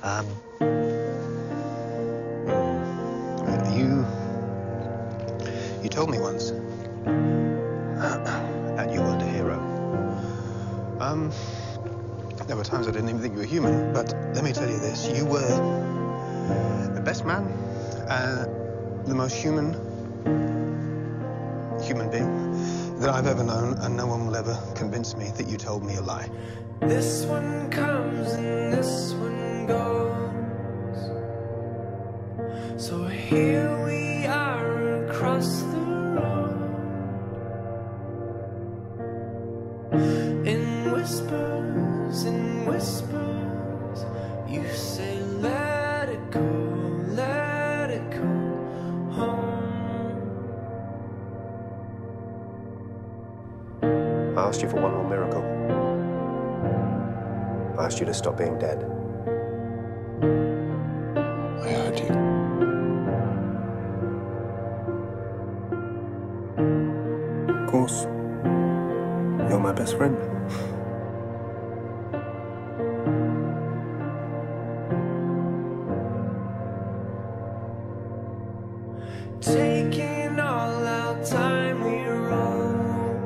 Um, you told me once that you weren't a hero. There were times I didn't even think you were human, but let me tell you this, you were the best man, the most human being that I've ever known, and no one will ever convince me that you told me a lie. This one comes and this one goes. So here we are across the road. In whispers, you say let it go home. I asked you for one more miracle. I asked you to stop being dead. I heard you. Of course, you're my best friend. Taking all our time we rode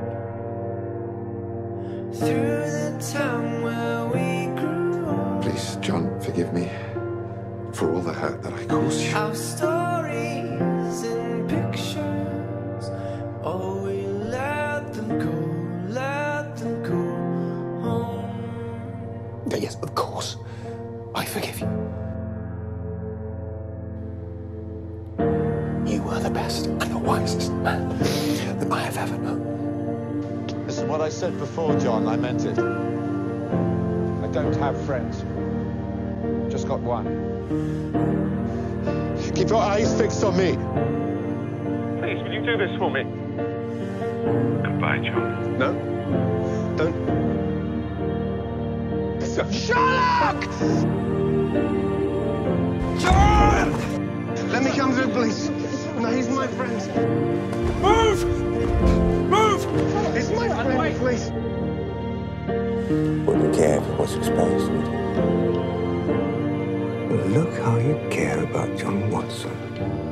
through the town where we grew old. Please, John, forgive me for all the hurt that I caused you. Our stories and pictures, oh, we let them go home. Yes, of course. I forgive you. You were the best and the wisest man that I have ever known. This is what I said before, John. I meant it. I don't have friends. Just got one. Keep your eyes fixed on me. Please, will you do this for me? Goodbye, John. No? Don't. Sherlock! John! Let me come through, please. No, he's my friend. Move! Move! He's my friend, please. Wouldn't care if it was exposed, would you? Look how you care about John Watson.